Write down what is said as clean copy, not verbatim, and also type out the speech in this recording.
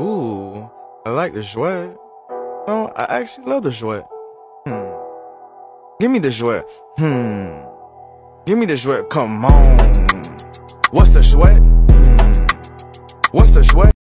Ooh, I like the jouet. Oh, I actually love the jouet. Give me the jouet. Give me the jouet. Come on. What's the jouet? What's the jouet?